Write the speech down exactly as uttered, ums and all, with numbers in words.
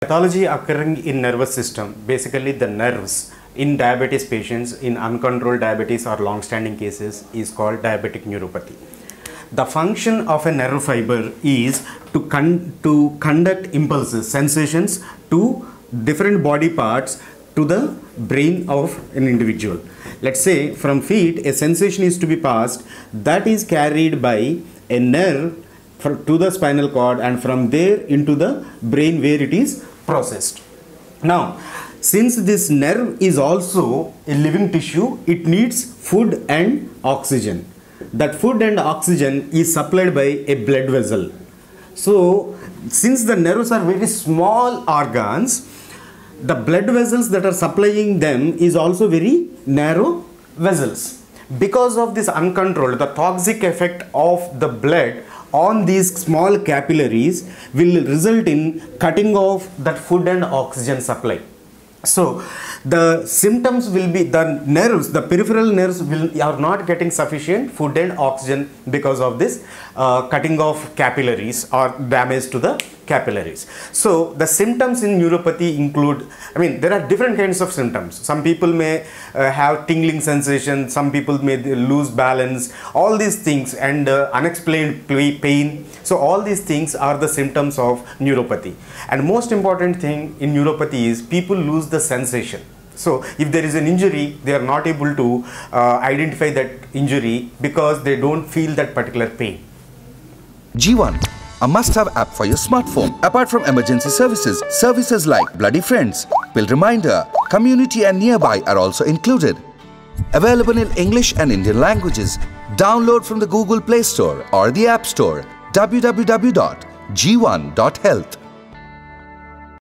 Pathology occurring in nervous system, basically the nerves in diabetes patients in uncontrolled diabetes or long-standing cases is called diabetic neuropathy. The function of a nerve fiber is to, con to conduct impulses, sensations to different body parts to the brain of an individual. Let's say from feet a sensation is to be passed, that is carried by a nerve to the spinal cord and from there into the brain where it is processed. Now, since this nerve is also a living tissue, it needs food and oxygen. That food and oxygen is supplied by a blood vessel. So, since the nerves are very small organs, the blood vessels that are supplying them is also very narrow vessels. Because of this uncontrolled, the toxic effect of the blood on these small capillaries will result in cutting off that food and oxygen supply. So the symptoms will be the nerves, the peripheral nerves will are not getting sufficient food and oxygen because of this uh, cutting off capillaries or damage to the capillaries. So the symptoms in neuropathy include, I mean, there are different kinds of symptoms. Some people may uh, have tingling sensation, some people may lose balance, all these things, and uh, unexplained pain. So all these things are the symptoms of neuropathy. And most important thing in neuropathy is people lose the sensation. So if there is an injury, they are not able to uh, identify that injury because they don't feel that particular pain. G one, a must-have app for your smartphone. Apart from emergency services, services like Bloody Friends, Pill Reminder, Community and Nearby are also included. Available in English and Indian languages. Download from the Google Play Store or the App Store. w w w dot g one dot health